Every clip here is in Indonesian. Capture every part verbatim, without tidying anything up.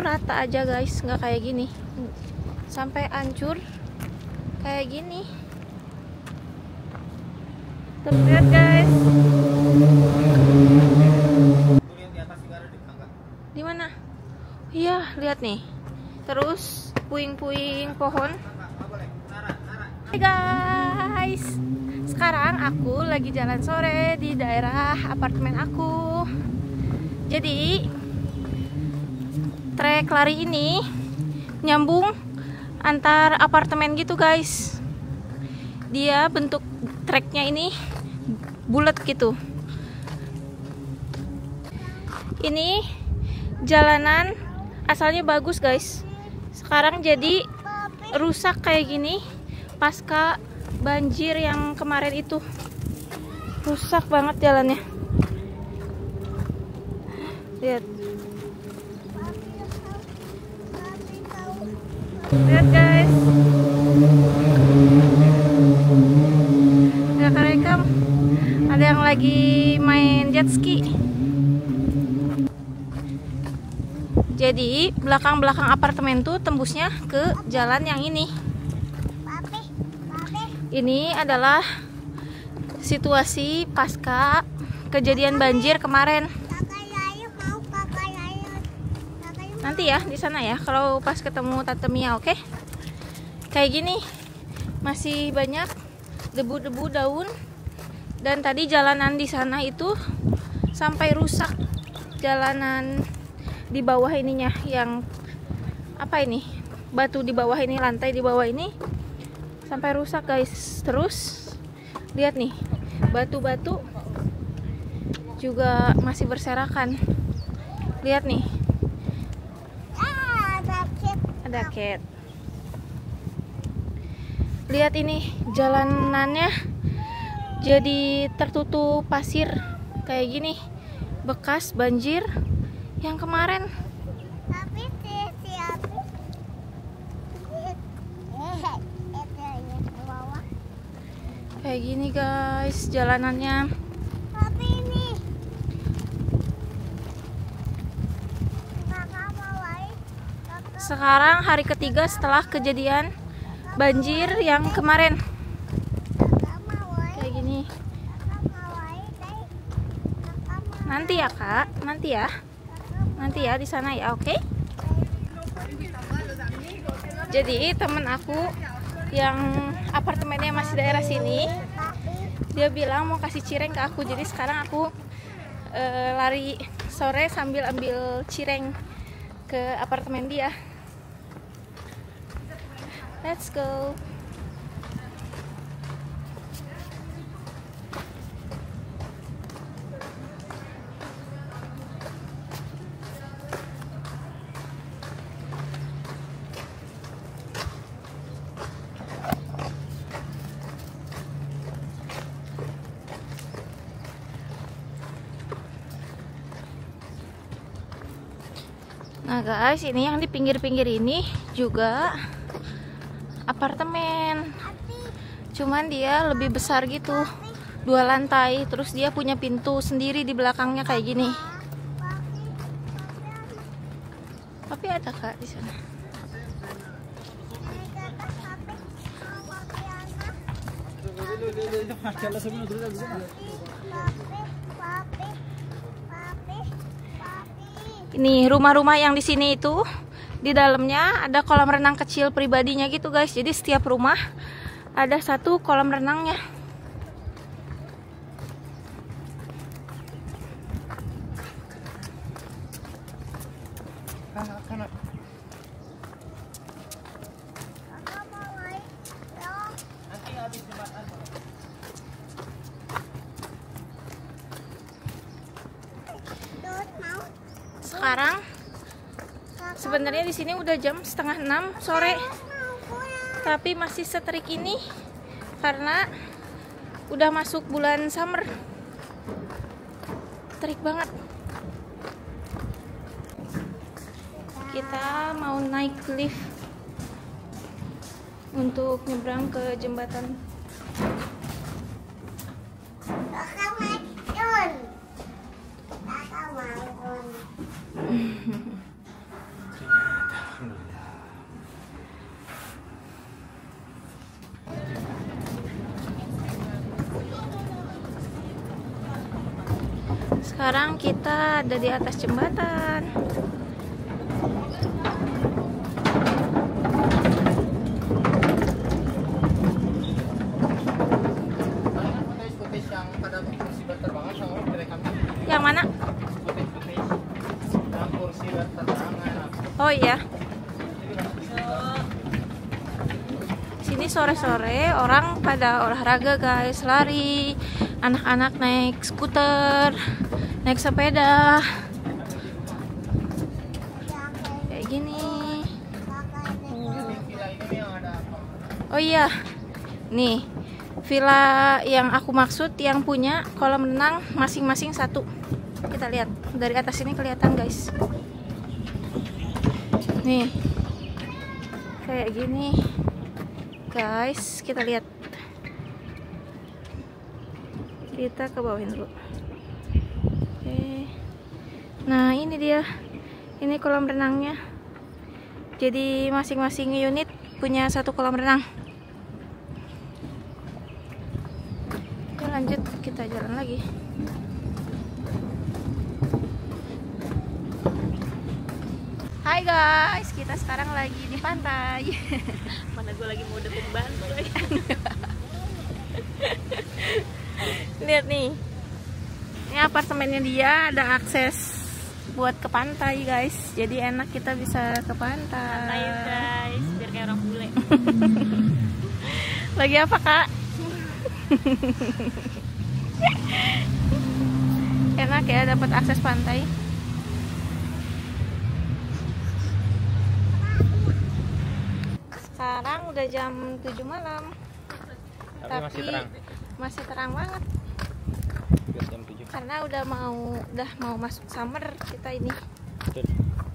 rata aja guys, nggak kayak gini sampai hancur kayak gini. Tuh, lihat guys. Di mana? Iya, lihat nih. Terus puing-puing pohon. Hai guys. Sekarang aku lagi jalan sore di daerah apartemen aku. Jadi trek lari ini nyambung antar apartemen gitu guys. Dia bentuk treknya ini bulat gitu. Ini jalanan asalnya bagus guys, sekarang jadi rusak kayak gini pasca banjir yang kemarin itu. Rusak banget jalannya. Lihat. Lihat guys. Gak kerekam. Ada yang lagi main jet ski. Jadi belakang-belakang apartemen tuh tembusnya ke jalan yang ini. Ini adalah situasi pasca kejadian banjir kemarin. Nanti ya di sana ya kalau pas ketemu Tante Mia, oke? Kayak gini masih banyak debu-debu daun, dan tadi jalanan di sana itu sampai rusak. Jalanan di bawah ininya yang apa ini, batu di bawah ini, lantai di bawah ini sampai rusak guys. Terus lihat nih, batu-batu juga masih berserakan. Lihat nih, ada cat. Lihat ini jalanannya jadi tertutup pasir kayak gini, bekas banjir yang kemarin. Kayak gini guys jalanannya. Sekarang hari ketiga setelah kejadian banjir yang kemarin. Kayak gini. Nanti ya kak, nanti ya. Nanti ya di sana ya, oke? Okay? Jadi temen aku yang apartemennya masih daerah sini, dia bilang mau kasih cireng ke aku. Jadi sekarang aku e, lari sore sambil ambil cireng ke apartemen dia. Let's go. Nah guys, ini yang di pinggir-pinggir ini juga apartemen, cuman dia lebih besar gitu, dua lantai. Terus dia punya pintu sendiri di belakangnya kayak gini. Tapi ada kak di sana. Ini rumah-rumah yang di sini itu di dalamnya ada kolam renang kecil pribadinya gitu guys. Jadi setiap rumah ada satu kolam renangnya. Sekarang sebenarnya di sini udah jam setengah enam sore, tapi masih seterik ini karena udah masuk bulan summer. Terik banget. Kita mau naik lift untuk nyebrang ke jembatan. Sekarang kita ada di atas jembatan. Yang mana? Oh iya. Sini sore-sore orang pada olahraga guys, lari, anak-anak naik skuter, naik sepeda. Kayak gini. Oh iya. Nih, villa yang aku maksud yang punya kolam renang masing-masing satu. Kita lihat dari atas ini kelihatan guys. Nih, kayak gini guys, kita lihat. Kita ke bawahin dulu. Oke. Nah ini dia, ini kolam renangnya. Jadi masing-masing unit punya satu kolam renang. Oke, lanjut, kita jalan lagi. Hai guys, kita sekarang lagi di pantai. Mana gue lagi mau dukung bantu. Lihat nih, ini apartemennya dia, ada akses buat ke pantai guys. Jadi enak, kita bisa ke pantai. Pantai guys, biar kayak orang bule. Lagi apa kak? Enak ya, dapat akses pantai. Sekarang udah jam tujuh malam. Tapi, Tapi masih terang. Masih terang banget. Jam tujuh. Karena udah mau udah mau masuk summer kita ini. Betul.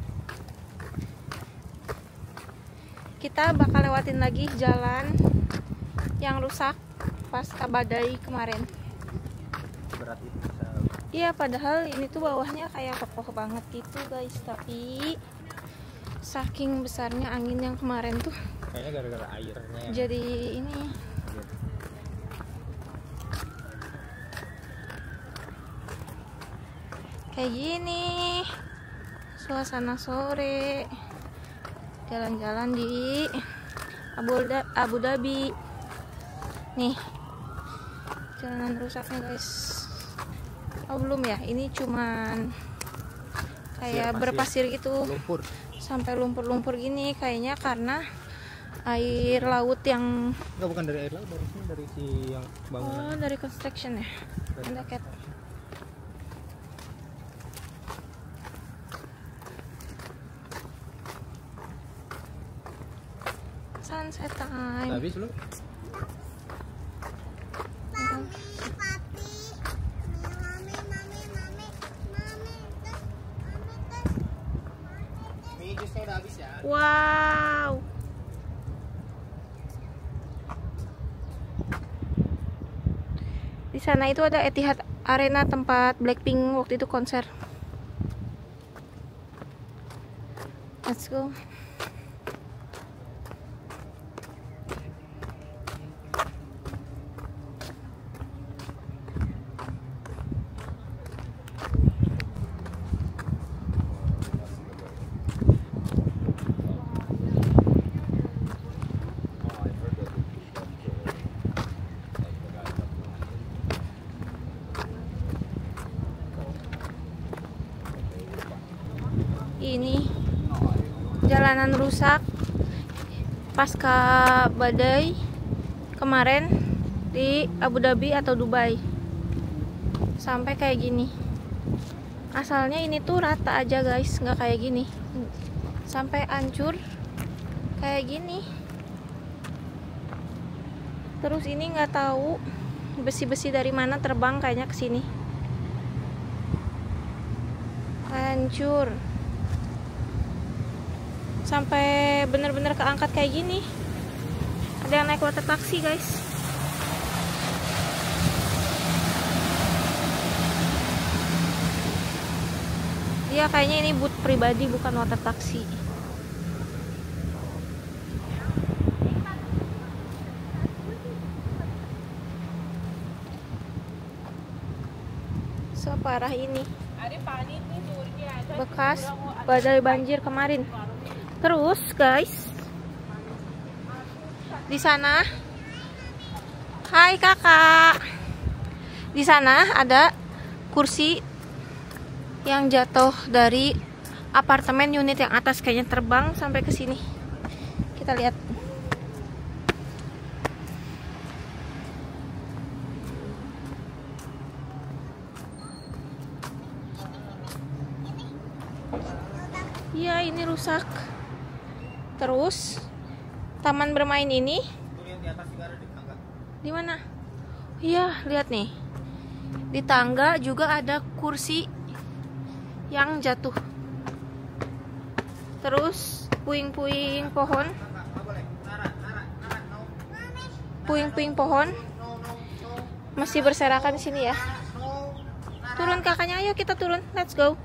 Kita bakal lewatin lagi jalan yang rusak pas badai kemarin. Berat itu. Iya, padahal ini tuh bawahnya kayak kokoh banget gitu guys, tapi saking besarnya angin yang kemarin tuh kayaknya gara-gara airnya jadi ini. Kayak gini suasana sore jalan-jalan di Abu Dhabi. Nih jalanan rusaknya guys. Oh belum ya, ini cuman kayak pasir, berpasir gitu, lumpur. Sampai lumpur-lumpur gini kayaknya karena air laut yang enggak, bukan dari air laut, dari sini, dari si yang bangunan. Oh, dari construction ya. Mendekat. Sunset time. Habis lu? Wow. Di sana itu ada Etihad Arena, tempat Blackpink waktu itu konser. Let's go. Ini jalanan rusak pasca badai kemarin di Abu Dhabi atau Dubai, sampai kayak gini. Asalnya ini tuh rata aja guys, nggak kayak gini, sampai hancur kayak gini. Terus ini nggak tahu besi-besi dari mana terbang kayaknya ke sini, hancur sampai bener-bener keangkat kayak gini. Ada yang naik water taxi guys. Dia kayaknya ini boot pribadi, bukan water taxi. Separah ini. bekas badai banjir kemarin. Terus guys, di sana, hai kakak, di sana ada kursi yang jatuh dari apartemen unit yang atas, kayaknya terbang sampai ke sini. Kita lihat. Iya, ini rusak. Terus taman bermain ini di mana? Iya, lihat nih. Di tangga juga ada kursi yang jatuh. Terus puing-puing pohon. Puing-puing pohon masih berserakan di sini ya. Turun kakaknya, ayo kita turun. Let's go.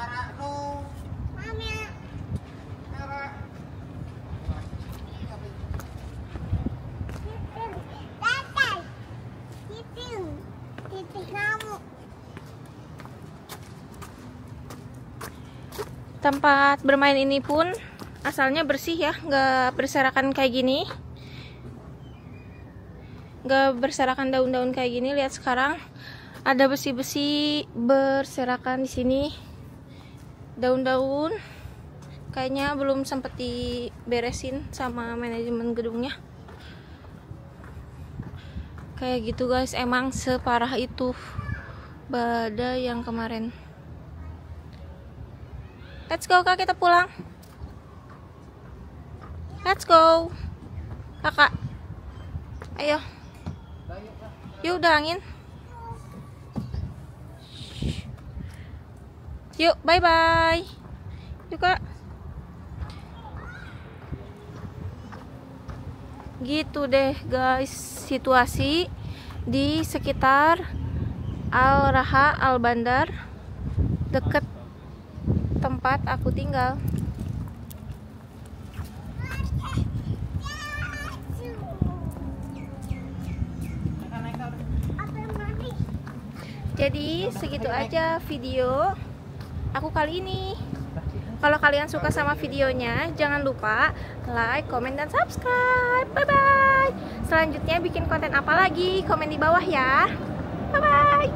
Tempat bermain ini pun asalnya bersih ya, nggak berserakan kayak gini, nggak berserakan daun-daun kayak gini. Lihat sekarang ada besi-besi berserakan di sini, daun-daun. Kayaknya belum sempat diberesin sama manajemen gedungnya. Kayak gitu guys, emang separah itu badai yang kemarin. Let's go kak, kita pulang. Let's go kakak, ayo. Yuk, udah angin. Yuk, bye bye. Yuk kak. Gitu deh guys situasi di sekitar Al Raha Al Bandar, deket tempat aku tinggal. Jadi segitu aja video aku kali ini. Kalau kalian suka sama videonya, jangan lupa like, komen, dan subscribe. Bye bye. Selanjutnya bikin konten apa lagi? Komen di bawah ya. Bye bye.